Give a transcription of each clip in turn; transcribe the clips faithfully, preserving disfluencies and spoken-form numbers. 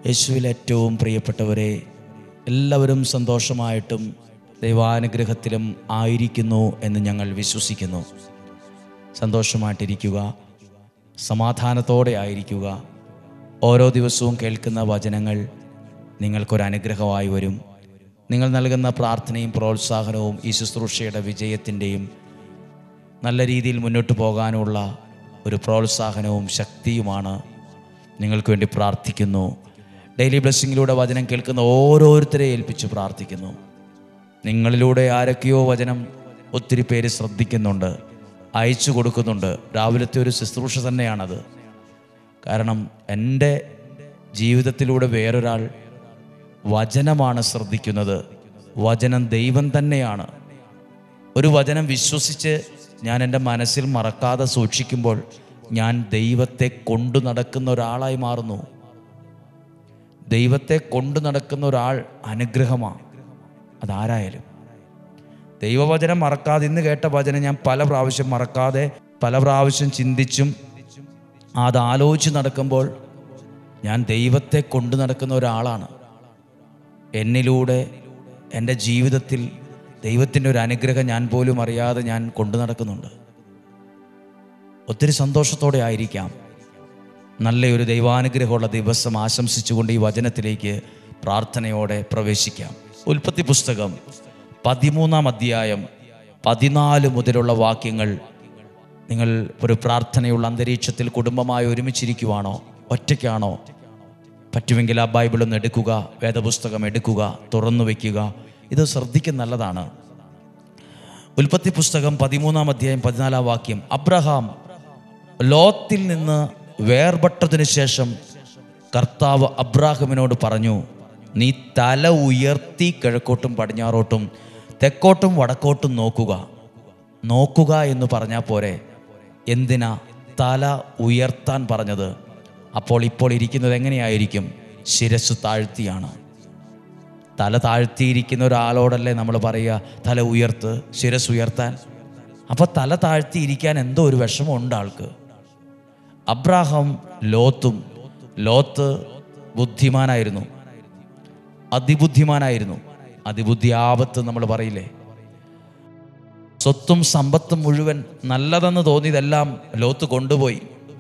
യേശുവിൽ ഏറ്റവും പ്രിയപ്പെട്ടവരെ, എല്ലാവരും സന്തോഷമായിട്ടും ദൈവാനുഗ്രഹത്തിലും ആയിരിക്കുന്നു എന്ന് ഞങ്ങൾ വിശ്വസിക്കുന്നു. സന്തോഷമായിട്ടിരിക്കുക, സമാധാനത്തോടെ ആയിരിക്കുക. ഓരോ ദിവസവും കേൾക്കുന്ന വചനങ്ങൾ നിങ്ങൾക്കൊരനുഗ്രഹമായി വരും. നിങ്ങൾ നൽകുന്ന പ്രാർത്ഥനയും പ്രോത്സാഹനവും ഈ ശുശ്രൂഷയുടെ വിജയത്തിൻ്റെയും നല്ല രീതിയിൽ മുന്നോട്ട് പോകാനുള്ള ഒരു പ്രോത്സാഹനവും ശക്തിയുമാണ്. നിങ്ങൾക്ക് വേണ്ടി പ്രാർത്ഥിക്കുന്നു. ഡെയിലി ബ്ലെസ്സിങ്ങിലൂടെ വചനം കേൾക്കുന്ന ഓരോരുത്തരെ ഏൽപ്പിച്ച് പ്രാർത്ഥിക്കുന്നു. നിങ്ങളിലൂടെ ആരൊക്കെയോ വചനം ഒത്തിരി പേര് ശ്രദ്ധിക്കുന്നുണ്ട്, അയച്ചു കൊടുക്കുന്നുണ്ട്. രാവിലത്തെ ഒരു ശുശ്രൂഷ തന്നെയാണത്. കാരണം എൻ്റെ ജീവിതത്തിലൂടെ വേറൊരാൾ വചനമാണ് ശ്രദ്ധിക്കുന്നത്. വചനം ദൈവം തന്നെയാണ്. ഒരു വചനം വിശ്വസിച്ച് ഞാൻ എൻ്റെ മനസ്സിൽ മറക്കാതെ സൂക്ഷിക്കുമ്പോൾ ഞാൻ ദൈവത്തെ കൊണ്ടു നടക്കുന്ന ഒരാളായി മാറുന്നു. ദൈവത്തെ കൊണ്ടു നടക്കുന്ന ഒരാൾ അനുഗ്രഹമാണ്. അതാരായാലും ദൈവവചനം മറക്കാതെ, ഇന്ന് കേട്ട വചനം ഞാൻ പല പ്രാവശ്യം മറക്കാതെ പല പ്രാവശ്യം ചിന്തിച്ചും അത് ആലോചിച്ച് നടക്കുമ്പോൾ ഞാൻ ദൈവത്തെ കൊണ്ടു നടക്കുന്ന ഒരാളാണ്. എന്നിലൂടെ എൻ്റെ ജീവിതത്തിൽ ദൈവത്തിൻ്റെ ഒരു അനുഗ്രഹം ഞാൻ പോലും അറിയാതെ ഞാൻ കൊണ്ടു നടക്കുന്നുണ്ട്. ഒത്തിരി സന്തോഷത്തോടെ ആയിരിക്കാം. നല്ലൊരു ദൈവാനുഗ്രഹമുള്ള ദിവസം ആശംസിച്ചുകൊണ്ട് ഈ വചനത്തിലേക്ക് പ്രാർത്ഥനയോടെ പ്രവേശിക്കാം. ഉൽപ്പത്തി പുസ്തകം പതിമൂന്നാം അധ്യായം പതിനാല് മുതലുള്ള വാക്യങ്ങൾ. നിങ്ങൾ ഒരു പ്രാർത്ഥനയുള്ള അന്തരീക്ഷത്തിൽ കുടുംബമായി ഒരുമിച്ചിരിക്കുവാണോ, ഒറ്റയ്ക്കാണോ? പറ്റുമെങ്കിൽ ആ ബൈബിളൊന്ന് എടുക്കുക, വേദപുസ്തകം എടുക്കുക, തുറന്നു വയ്ക്കുക. ഇത് ശ്രദ്ധിക്കുന്ന നല്ലതാണ്. ഉൽപ്പത്തി പുസ്തകം പതിമൂന്നാം അധ്യായം പതിനാലാം വാക്യം. അബ്രഹാം ലോത്തിൽ നിന്ന് വേർപെട്ടതിനു ശേഷം കർത്താവ് അബ്രാഹാമിനോട് പറഞ്ഞു, നീ തല ഉയർത്തി കിഴക്കോട്ടും പടിഞ്ഞാറോട്ടും തെക്കോട്ടും വടക്കോട്ടും നോക്കുക. നോക്കുക എന്ന് പറഞ്ഞാൽ പോരെ, എന്തിനാ തല ഉയർത്താൻ പറഞ്ഞത്? അപ്പോൾ ഇപ്പോൾ ഇരിക്കുന്നത് എങ്ങനെയായിരിക്കും? ശിരസ്സ് താഴ്ത്തിയാണ്. തല താഴ്ത്തിയിരിക്കുന്ന ഒരാളോടല്ലേ നമ്മൾ പറയുക തല ഉയർത്ത്, ശിരസ് ഉയർത്താൻ? അപ്പോൾ തല താഴ്ത്തിയിരിക്കാൻ എന്തോ ഒരു വിഷമമുണ്ട് ആൾക്ക്. Abraham ലോത്തും, Lot ബുദ്ധിമാനായിരുന്നു, അതിബുദ്ധിമാനായിരുന്നു. അതിബുദ്ധി ആപത്ത് നമ്മൾ പറയില്ലേ. സ്വത്തും സമ്പത്തും മുഴുവൻ നല്ലതെന്ന് തോന്നിയതെല്ലാം ലോത്ത് കൊണ്ടുപോയി.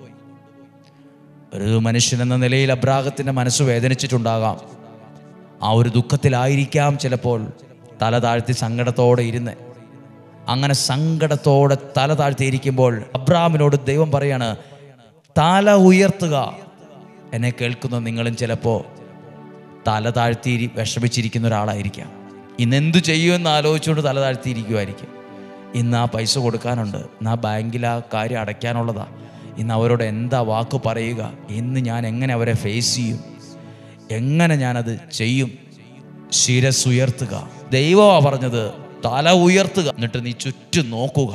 ഒരു മനുഷ്യനെന്ന നിലയിൽ അബ്രാഹത്തിൻ്റെ മനസ്സ് വേദനിച്ചിട്ടുണ്ടാകാം. ആ ഒരു ദുഃഖത്തിലായിരിക്കാം ചിലപ്പോൾ തല താഴ്ത്തി സങ്കടത്തോടെ ഇരുന്ന്. അങ്ങനെ സങ്കടത്തോടെ തല താഴ്ത്തിയിരിക്കുമ്പോൾ അബ്രാഹാമിനോട് ദൈവം പറയാണ്, തല ഉയർത്തുക. എന്നെ കേൾക്കുന്ന നിങ്ങളും ചിലപ്പോൾ തല താഴ്ത്തി വിഷമിച്ചിരിക്കുന്ന ഒരാളായിരിക്കാം. ഇന്നെന്തു ചെയ്യുമെന്ന് ആലോചിച്ചുകൊണ്ട് തല താഴ്ത്തിയിരിക്കുമായിരിക്കും. ഇന്ന് ആ പൈസ കൊടുക്കാനുണ്ട്, ഇന്ന് ആ ബാങ്കിൽ ആ കാര്യം അടയ്ക്കാനുള്ളതാ, ഇന്ന് അവരോട് എന്താ വാക്ക് പറയുക, ഇന്ന് ഞാൻ എങ്ങനെ അവരെ ഫേസ് ചെയ്യും, എങ്ങനെ ഞാനത് ചെയ്യും? ശിരസ് ഉയർത്തുക. ദൈവമാണ് പറഞ്ഞത് തല ഉയർത്തുക. എന്നിട്ട് നീ ചുറ്റും നോക്കുക.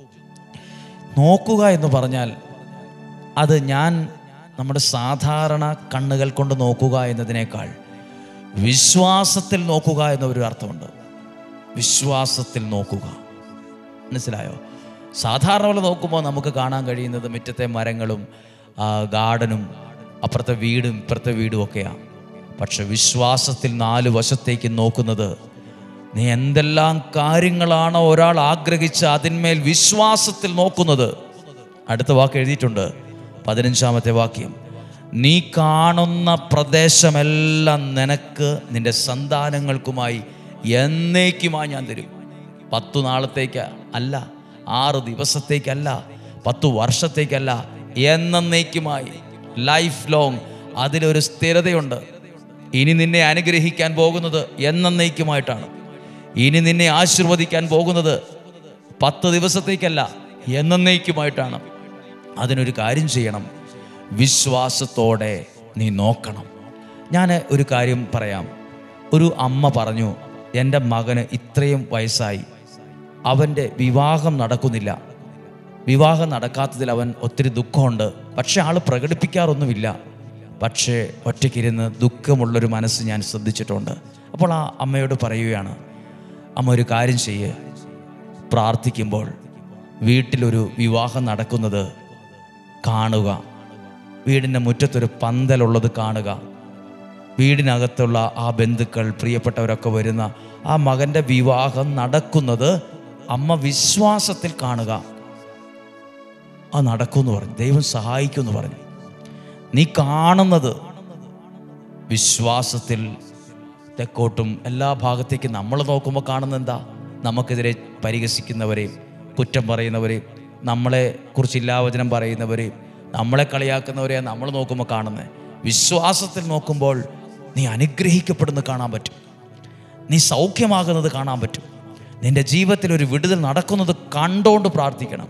നോക്കുക എന്ന് പറഞ്ഞാൽ അത് ഞാൻ നമ്മുടെ സാധാരണ കണ്ണുകൾ കൊണ്ട് നോക്കുക എന്നതിനേക്കാൾ വിശ്വാസത്തിൽ നോക്കുക എന്നൊരു അർത്ഥമുണ്ട്. വിശ്വാസത്തിൽ നോക്കുക, മനസ്സിലായോ? സാധാരണ പോലെ നോക്കുമ്പോൾ നമുക്ക് കാണാൻ കഴിയുന്നത് മുറ്റത്തെ മരങ്ങളും ഗാർഡനും അപ്പുറത്തെ വീടും ഇപ്പുറത്തെ വീടും ഒക്കെയാണ്. പക്ഷെ വിശ്വാസത്തിൽ നാല് വശത്തേക്ക് നോക്കുന്നത്, നീ എന്തെല്ലാം കാര്യങ്ങളാണോ ഒരാൾ ആഗ്രഹിച്ച് അതിന്മേൽ വിശ്വാസത്തിൽ നോക്കുന്നത്. അടുത്ത വാക്ക് എഴുതിയിട്ടുണ്ട്, പതിനഞ്ചാമത്തെ വാക്യം. നീ കാണുന്ന പ്രദേശമെല്ലാം നിനക്ക് നിന്റെ സന്താനങ്ങൾക്കുമായി എന്നേക്കുമായി ഞാൻ തരും. പത്തു നാളത്തേക്ക് അല്ല, ആറ് ദിവസത്തേക്കല്ല, പത്തു വർഷത്തേക്കല്ല, എന്നേക്കുമായി, ലൈഫ് ലോങ്. അതിലൊരു സ്ഥിരതയുണ്ട്. ഇനി നിന്നെ അനുഗ്രഹിക്കാൻ പോകുന്നത് എന്നേക്കുമായിട്ടാണ്. ഇനി നിന്നെ ആശീർവദിക്കാൻ പോകുന്നത് പത്ത് ദിവസത്തേക്കല്ല, എന്നേക്കുമായിട്ടാണ്. അതിനൊരു കാര്യം ചെയ്യണം, വിശ്വാസത്തോടെ നീ നോക്കണം. ഞാൻ ഒരു കാര്യം പറയാം. ഒരു അമ്മ പറഞ്ഞു, എൻ്റെ മകന് ഇത്രയും വയസ്സായി, അവൻ്റെ വിവാഹം നടക്കുന്നില്ല. വിവാഹം നടക്കാത്തതിൽ അവൻ ഒത്തിരി ദുഃഖമുണ്ട്. പക്ഷെ ആൾ പ്രകടിപ്പിക്കാറൊന്നുമില്ല. പക്ഷേ ഒറ്റയ്ക്കിരുന്ന് ദുഃഖമുള്ളൊരു മനസ്സ് ഞാൻ ശ്രദ്ധിച്ചിട്ടുണ്ട്. അപ്പോൾ ആ അമ്മയോട് പറയുകയാണ്, അമ്മ ഒരു കാര്യം ചെയ്യ്, പ്രാർത്ഥിക്കുമ്പോൾ വീട്ടിലൊരു വിവാഹം നടക്കുന്നത് കാണുക, വീടിൻ്റെ മുറ്റത്തൊരു പന്തലുള്ളത് കാണുക, വീടിനകത്തുള്ള ആ ബന്ധുക്കൾ, പ്രിയപ്പെട്ടവരൊക്കെ വരുന്ന ആ മകൻ്റെ വിവാഹം നടക്കുന്നത് അമ്മ വിശ്വാസത്തിൽ കാണുക. ആ നടക്കുമെന്ന് പറഞ്ഞു, ദൈവം സഹായിക്കുമെന്ന് പറഞ്ഞു. നീ കാണുന്നത് വിശ്വാസത്തിൽ തെക്കോട്ടും എല്ലാ ഭാഗത്തേക്കും നമ്മൾ നോക്കുമ്പോൾ കാണുന്നത് എന്താ? നമുക്കെതിരെ പരിഹസിക്കുന്നവരെയും കുറ്റം പറയുന്നവരെയും നമ്മളെ കുറിച്ച് ഇല്ലാവചനം പറയുന്നവരെയും നമ്മളെ കളിയാക്കുന്നവരെയാണ് നമ്മൾ നോക്കുമ്പോൾ കാണുന്നത്. വിശ്വാസത്തിൽ നോക്കുമ്പോൾ നീ അനുഗ്രഹിക്കപ്പെടുന്നത് കാണാൻ പറ്റും, നീ സൗഖ്യമാകുന്നത് കാണാൻ പറ്റും, നിന്റെ ജീവിതത്തിൽ ഒരു വിടുതൽ നടക്കുന്നത് കണ്ടുകൊണ്ട് പ്രാർത്ഥിക്കണം.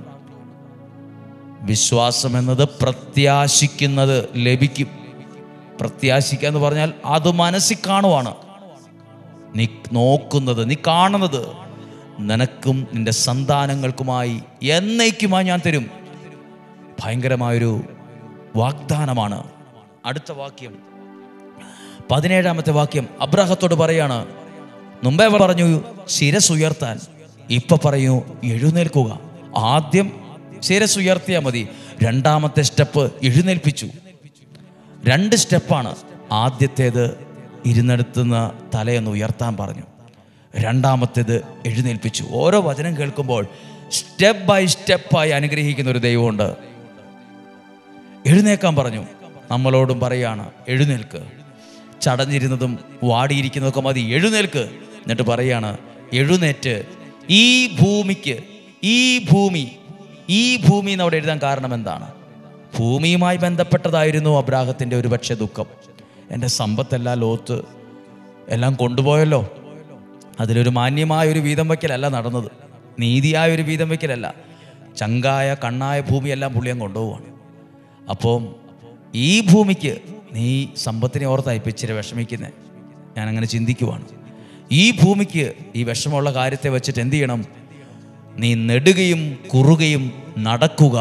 വിശ്വാസം എന്നത് പ്രത്യാശിക്കുന്നത് ലഭിക്കും. പ്രത്യാശിക്കുക എന്ന് പറഞ്ഞാൽ അത് മനസ്സിൽ കാണുവാണ്. നീ നോക്കുന്നത്, നീ കാണുന്നത് നിനക്കും നിന്റെ സന്താനങ്ങൾക്കുമായി എന്നേക്കുമായി ഞാൻ തരും. ഭയങ്കരമായൊരു വാഗ്ദാനമാണ്. അടുത്ത വാക്യം, പതിനേഴാമത്തെ വാക്യം അബ്രാഹത്തോട് പറയാണ്. മുമ്പേ പറഞ്ഞു ശിരസ് ഉയർത്താൻ, ഇപ്പൊ പറയൂ എഴുന്നേൽക്കുക. ആദ്യം ശിരസ് ഉയർത്തിയാൽ മതി. രണ്ടാമത്തെ സ്റ്റെപ്പ് എഴുന്നേൽപ്പിച്ചു. രണ്ട് സ്റ്റെപ്പാണ്. ആദ്യത്തേത് ഇരുന്നെടുത്തുനിന്ന് തലയൊന്ന് ഉയർത്താൻ പറഞ്ഞു, രണ്ടാമത്തേത് എഴുന്നേൽപ്പിച്ചു. ഓരോ വചനം കേൾക്കുമ്പോൾ സ്റ്റെപ്പ് ബൈ സ്റ്റെപ്പായി അനുഗ്രഹിക്കുന്ന ഒരു ദൈവമുണ്ട്. എഴുന്നേക്കാൻ പറഞ്ഞു. നമ്മളോടും പറയാണ് എഴുന്നേൽക്ക്. ചടഞ്ഞിരുന്നതും വാടിയിരിക്കുന്നതൊക്കെ മതി, എഴുന്നേൽക്ക്. എന്നിട്ട് പറയാണ് എഴുന്നേറ്റ് ഈ ഭൂമിക്ക്, ഈ ഭൂമി ഈ ഭൂമി എന്ന് അവിടെ എഴുതാൻ കാരണം എന്താണ്? ഭൂമിയുമായി ബന്ധപ്പെട്ടതായിരുന്നു അബ്രാഹത്തിൻ്റെ ഒരു പക്ഷേ ദുഃഖം. എൻ്റെ സമ്പത്തെല്ലാം ലോത്ത് എല്ലാം കൊണ്ടുപോയല്ലോ. അതിലൊരു മാന്യമായ ഒരു വീതം വയ്ക്കലല്ല നടന്നത്, നീതിയായ ഒരു വീതം വയ്ക്കലല്ല. ചങ്കായ കണ്ണായ ഭൂമിയെല്ലാം പുള്ളിയം കൊണ്ടുപോവാണ്. അപ്പോൾ ഈ ഭൂമിക്ക് നീ സമ്പത്തിനെ ഓർത്തായിപ്പോൾ ഇച്ചിരി വിഷമിക്കുന്നത്. ഞാനങ്ങനെ ചിന്തിക്കുവാണ്. ഈ ഭൂമിക്ക് ഈ വിഷമമുള്ള കാര്യത്തെ വെച്ചിട്ട് എന്ത് ചെയ്യണം? നീ നെടുകയും കുറുകയും നടക്കുക.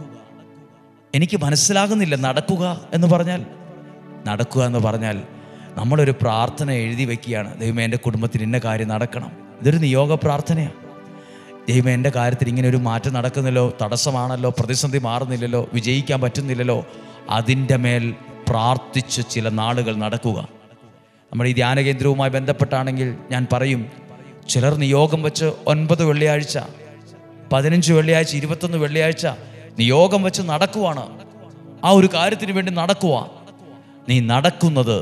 എനിക്ക് മനസ്സിലാകുന്നില്ല നടക്കുക എന്ന് പറഞ്ഞാൽ. നടക്കുക എന്ന് പറഞ്ഞാൽ നമ്മളൊരു പ്രാർത്ഥന എഴുതി വയ്ക്കുകയാണ്. ദൈവമേ എൻ്റെ കുടുംബത്തിൽ ഇന്ന കാര്യം നടക്കണം. ഇതൊരു നിയോഗ പ്രാർത്ഥനയാണ്. ദൈവമേ എൻ്റെ കാര്യത്തിൽ ഇങ്ങനെ ഒരു മാറ്റം നടക്കുന്നില്ലോ, തടസ്സമാണല്ലോ, പ്രതിസന്ധി മാറുന്നില്ലല്ലോ, വിജയിക്കാൻ പറ്റുന്നില്ലല്ലോ. അതിൻ്റെ മേൽ പ്രാർത്ഥിച്ച് ചില നാളുകൾ നടക്കുക. നമ്മുടെ ഈ ധ്യാന കേന്ദ്രവുമായി ബന്ധപ്പെട്ടാണെങ്കിൽ ഞാൻ പറയും, ചിലർ നിയോഗം വെച്ച് ഒൻപത് വെള്ളിയാഴ്ച, പതിനഞ്ച് വെള്ളിയാഴ്ച, ഇരുപത്തൊന്ന് വെള്ളിയാഴ്ച നിയോഗം വെച്ച് നടക്കുവാണ്. ആ ഒരു കാര്യത്തിന് വേണ്ടി നടക്കുക. നീ നടക്കുന്നത്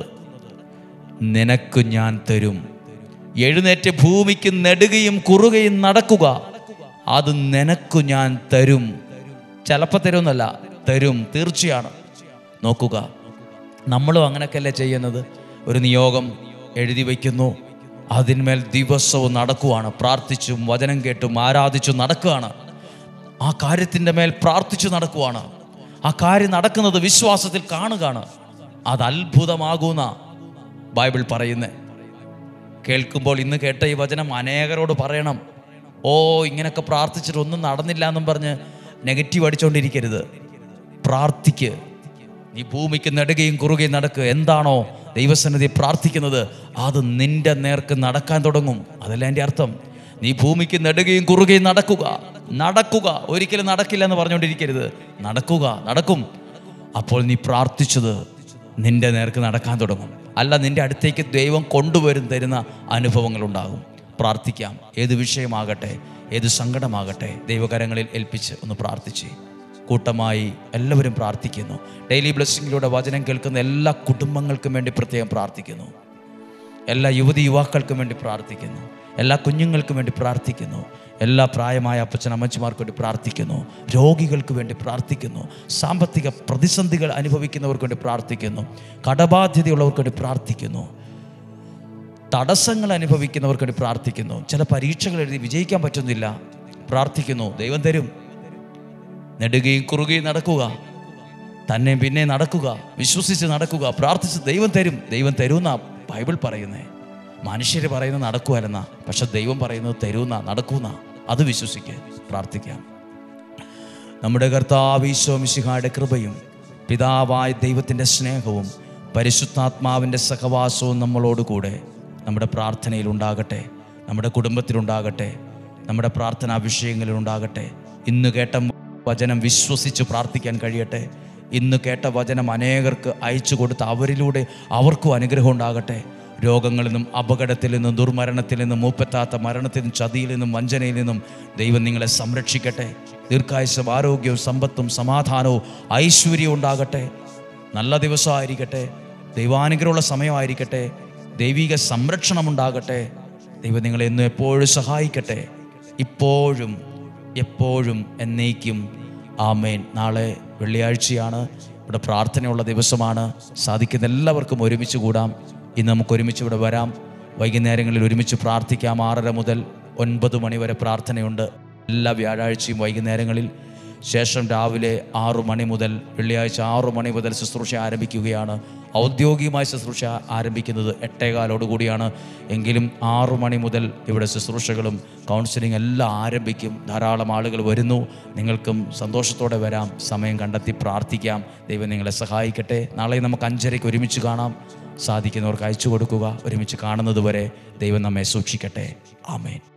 നിനക്ക് ഞാൻ തരും. എഴുന്നേറ്റ് ഭൂമിക്ക് നെടുകയും കുറുകയും നടക്കുക, അത് നിനക്ക് ഞാൻ തരും. ചിലപ്പോൾ തരുമെന്നല്ല, തരും, തീർച്ചയാണ്. നോക്കുക, നമ്മളും അങ്ങനെയൊക്കെയല്ലേ ചെയ്യുന്നത്. ഒരു നിയോഗം എഴുതി വയ്ക്കുന്നു, അതിന്മേൽ ദിവസവും നടക്കുവാണ്. പ്രാർത്ഥിച്ചും വചനം കേട്ടും ആരാധിച്ചും നടക്കുകയാണ്. ആ കാര്യത്തിൻ്റെ മേൽ പ്രാർത്ഥിച്ചു നടക്കുവാണ്. ആ കാര്യം നടക്കുന്നത് വിശ്വാസത്തിൽ കാണുകയാണ്. അത് അത്ഭുതമാകുന്ന ബൈബിൾ പറയുന്നത്. കേൾക്കുമ്പോൾ ഇന്ന് കേട്ട ഈ വചനം അനേകരോട് പറയണം. ഓ ഇങ്ങനെയൊക്കെ പ്രാർത്ഥിച്ചിട്ട് ഒന്നും നടന്നില്ല എന്നും പറഞ്ഞ് നെഗറ്റീവ് അടിച്ചുകൊണ്ടിരിക്കരുത്. പ്രാർത്ഥിക്ക്. നീ ഭൂമിക്ക് നെടുകയും കുറുകയും നടക്കുക. എന്താണോ ദൈവസന്നിധി പ്രാർത്ഥിക്കുന്നത് അത് നിന്റെ നേർക്ക് നടക്കാൻ തുടങ്ങും. അതല്ല എൻ്റെ അർത്ഥം. നീ ഭൂമിക്ക് നെടുകയും കുറുകയും നടക്കുക, നടക്കുക. ഒരിക്കലും നടക്കില്ല എന്ന് പറഞ്ഞുകൊണ്ടിരിക്കരുത്. നടക്കുക, നടക്കും. അപ്പോൾ നീ പ്രാർത്ഥിച്ചത് നിന്റെ നേർക്ക് നടക്കാൻ തുടങ്ങും. അല്ല, നിന്റെ അടുത്തേക്ക് ദൈവം കൊണ്ടുവരും തരുന്ന അനുഭവങ്ങൾ ഉണ്ടാകും. പ്രാർത്ഥിക്കാം. ഏത് വിഷയമാകട്ടെ, ഏത് സങ്കടമാകട്ടെ, ദൈവകരങ്ങളിൽ ഏൽപ്പിച്ച് ഒന്ന് പ്രാർത്ഥിച്ച് കൂട്ടമായി എല്ലാവരും പ്രാർത്ഥിക്കുന്നു. ഡെയിലി ബ്ലെസ്സിങ്ങിലൂടെ വചനം കേൾക്കുന്ന എല്ലാ കുടുംബങ്ങൾക്കും വേണ്ടി പ്രത്യേകം പ്രാർത്ഥിക്കുന്നു. എല്ലാ യുവതി യുവാക്കൾക്കും വേണ്ടി പ്രാർത്ഥിക്കുന്നു. എല്ലാ കുഞ്ഞുങ്ങൾക്കും വേണ്ടി പ്രാർത്ഥിക്കുന്നു. എല്ലാ പ്രായമായ അപ്പച്ചൻ അമ്മച്ചിമാർക്ക് വേണ്ടി പ്രാർത്ഥിക്കുന്നു. രോഗികൾക്ക് വേണ്ടി പ്രാർത്ഥിക്കുന്നു. സാമ്പത്തിക പ്രതിസന്ധികൾ അനുഭവിക്കുന്നവർക്ക് വേണ്ടി പ്രാർത്ഥിക്കുന്നു. കടബാധ്യതയുള്ളവർക്ക് വേണ്ടി പ്രാർത്ഥിക്കുന്നു. തടസ്സങ്ങൾ അനുഭവിക്കുന്നവർക്ക് വേണ്ടി പ്രാർത്ഥിക്കുന്നു. ചില പരീക്ഷകൾ എഴുതി വിജയിക്കാൻ പറ്റുന്നില്ല, പ്രാർത്ഥിക്കുന്നു. ദൈവം തരും. നെടുകയും കുറുകയും നടക്കുക, തന്നെ പിന്നെ നടക്കുക, വിശ്വസിച്ച് നടക്കുക, പ്രാർത്ഥിച്ച് ദൈവം തരും. ദൈവം തരുമെന്ന ബൈബിൾ പറയുന്നേ. മനുഷ്യർ പറയുന്നത് നടക്കുവല്ലെന്ന, പക്ഷെ ദൈവം പറയുന്നത് തരുന്ന, നടക്കുന്ന. അത് വിശ്വസിക്കുക, പ്രാർത്ഥിക്കാം. നമ്മുടെ കർത്താവ് ഈശോ മിശിഹായുടെ കൃപയും പിതാവായ ദൈവത്തിൻ്റെ സ്നേഹവും പരിശുദ്ധാത്മാവിൻ്റെ സഹവാസവും നമ്മളോടുകൂടെ നമ്മുടെ പ്രാർത്ഥനയിലുണ്ടാകട്ടെ, നമ്മുടെ കുടുംബത്തിലുണ്ടാകട്ടെ, നമ്മുടെ പ്രാർത്ഥനാ വിഷയങ്ങളിലുണ്ടാകട്ടെ. ഇന്ന് കേട്ട വചനം വിശ്വസിച്ച് പ്രാർത്ഥിക്കാൻ കഴിയട്ടെ. ഇന്ന് കേട്ട വചനം അനേകർക്ക് അയച്ചു കൊടുത്ത് അവരിലൂടെ അവർക്കും അനുഗ്രഹം ഉണ്ടാകട്ടെ. രോഗങ്ങളിൽ നിന്നും അപകടത്തിൽ നിന്നും ദുർമരണത്തിൽ നിന്നും മൂപ്പെത്താത്ത മരണത്തിൽ നിന്നും ചതിയിൽ നിന്നും വഞ്ചനയിൽ നിന്നും ദൈവം നിങ്ങളെ സംരക്ഷിക്കട്ടെ. ദീർഘായുസ്സും ആരോഗ്യവും സമ്പത്തും സമാധാനവും ഐശ്വര്യവും ഉണ്ടാകട്ടെ. നല്ല ദിവസമായിരിക്കട്ടെ. ദൈവാനുഗ്രഹമുള്ള സമയമായിരിക്കട്ടെ. ദൈവിക സംരക്ഷണം ഉണ്ടാകട്ടെ. ദൈവം നിങ്ങളെ എന്നും എപ്പോഴും സഹായിക്കട്ടെ. ഇപ്പോഴും എപ്പോഴും എന്നേക്കും ആമേൻ. നാളെ വെള്ളിയാഴ്ചയാണ്. ഇവിടെ പ്രാർത്ഥനയുള്ള ദിവസമാണ്. സാധിക്കുന്ന എല്ലാവർക്കും ഒരുമിച്ച് കൂടാം. ഇന്ന് നമുക്ക് ഒരുമിച്ച് ഇവിടെ വരാം. വൈകുന്നേരങ്ങളിൽ ഒരുമിച്ച് പ്രാർത്ഥിക്കാം. ആറര മുതൽ ഒൻപത് മണി വരെ പ്രാർത്ഥനയുണ്ട് എല്ലാ വ്യാഴാഴ്ചയും വൈകുന്നേരങ്ങളിൽ. ശേഷം രാവിലെ ആറു മണി മുതൽ വെള്ളിയാഴ്ച ആറു മണി മുതൽ ശുശ്രൂഷ ആരംഭിക്കുകയാണ്. ഔദ്യോഗികമായ ശുശ്രൂഷ ആരംഭിക്കുന്നത് എട്ടേകാലോടുകൂടിയാണ്. എങ്കിലും ആറു മണി മുതൽ ഇവിടെ ശുശ്രൂഷകളും കൗൺസിലിംഗ് എല്ലാം ആരംഭിക്കും. ധാരാളം ആളുകൾ വരുന്നു. നിങ്ങൾക്കും സന്തോഷത്തോടെ വരാം. സമയം കണ്ടെത്തി പ്രാർത്ഥിക്കാം. ദൈവം നിങ്ങളെ സഹായിക്കട്ടെ. നാളെ നമുക്ക് അഞ്ചരയ്ക്ക് ഒരുമിച്ച് കാണാം. സാധിക്കുന്നവർക്ക് അയച്ചു കൊടുക്കുക. ഒരുമിച്ച് കാണുന്നത് വരെ ദൈവം നമ്മെ സൂക്ഷിക്കട്ടെ. ആമേൻ.